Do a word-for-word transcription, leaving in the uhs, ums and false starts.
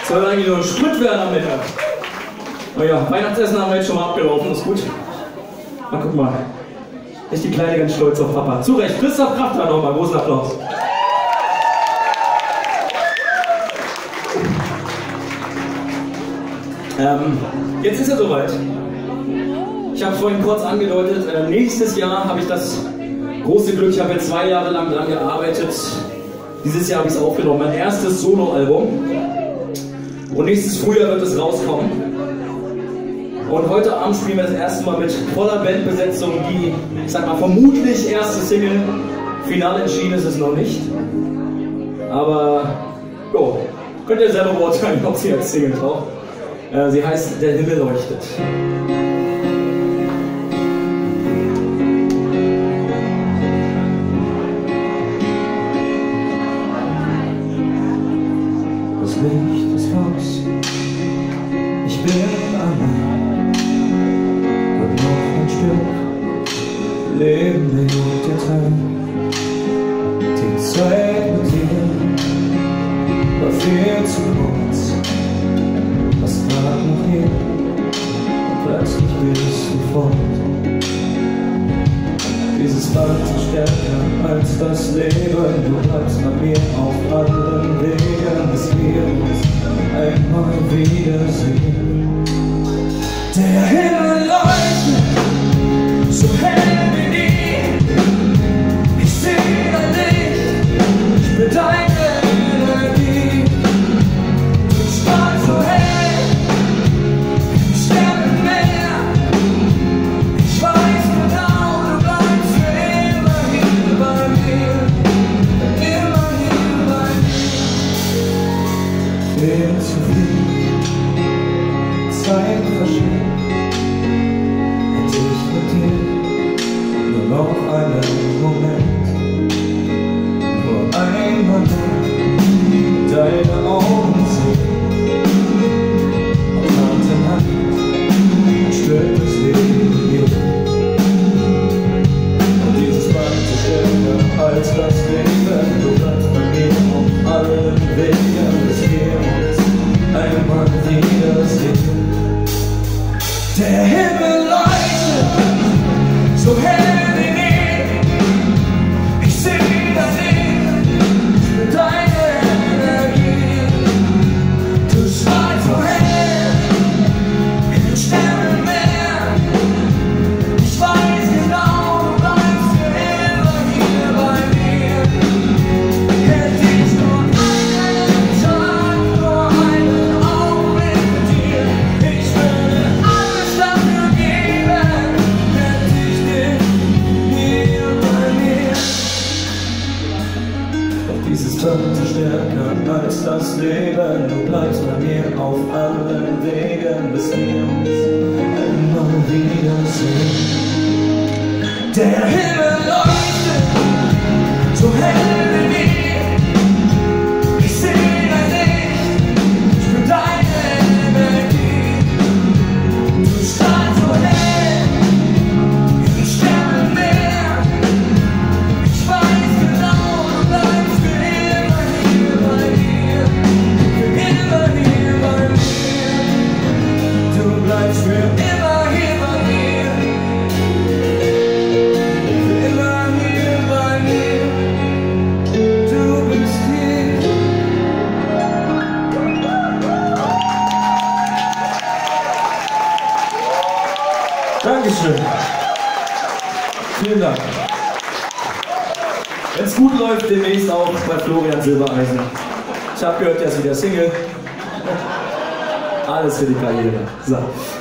Soll eigentlich nur ein Sprit werden am Mittag. Naja, Weihnachtsessen haben wir jetzt schon mal abgelaufen, ist gut. Na guck mal. Ist die Kleine ganz stolz auf Papa. Zu Recht, Christoph Kraft da nochmal, großen Applaus. Ähm, jetzt ist er soweit. Ich habe vorhin kurz angedeutet, äh, nächstes Jahr habe ich das große Glück, ich habe jetzt zwei Jahre lang dran gearbeitet. Dieses Jahr habe ich es aufgenommen, mein erstes Soloalbum. Und nächstes Frühjahr wird es rauskommen. Und heute Abend spielen wir das erste Mal mit voller Bandbesetzung die, ich sag mal, vermutlich erste Single. Final entschieden ist es noch nicht. Aber, jo, könnt ihr selber beurteilen, ob sie als Single taucht. Äh, sie heißt Der Himmel leuchtet. Das Licht ist aus, ich bin allein, und noch ein Stück Leben mir gut geteilt. Die Zeit mit dir war viel zu kurz, was grad noch hier, und plötzlich bist du fort. Dieses Band ist stärker als das Leben, du bleibst bei mir auf allen Wegen, bis wir uns einmal wiedersehen. Der Himmel leuchtet, so hell wie nie. Ich seh dein Licht, ich bin deine Energie. Du strahlst so hell, wie Sternenmeer. Ich weiß genau, du bleibst für immer hier bei mir, immer hier bei mir. Viel zu viel Zeit verschenkt, hätte ich mit dir nur noch einen Moment, nur einmal nur deine Augen sehen. Auf Hand in Hand stört das Leben hier, und dieses Band ist stärker als das Leben. Du bleibst bei mir auf allen Wegen, bis wir uns einmal wiedersehen. Der Himmel leuchtet, so hell wie nie. Ich seh dein Licht, ich bin deine Energie. Du strahlst so hell, wie ein Sternenmeer. Ich weiß genau, du bleibst für immer hier bei mir. Hätte ich nur einen Tag, nur einen Augenblick mit dir, ich würde alles dafür geben, hätte ich dich hier bei mir. Doch dieses Band ist stärker als das Leben, du bleibst bei mir auf allen Wegen, bis wir uns einmal wiedersehen. Der Himmel leuchtet, so hell wie nie. Ich seh dein Licht, ich bin deine Energie. Du strahlst so hell, wie ein Sternenmeer. Ich weiß genau, du bleibst für immer hier bei mir, für immer hier bei mir. Du bleibst für immer hier bei mir, für immer hier bei mir. Du bist hier. Dankeschön. Vielen Dank. Wenn es gut läuft, demnächst auch bei Florian Silbereisen. Ich habe gehört, der ist wieder Single. Alles für die Karriere. So.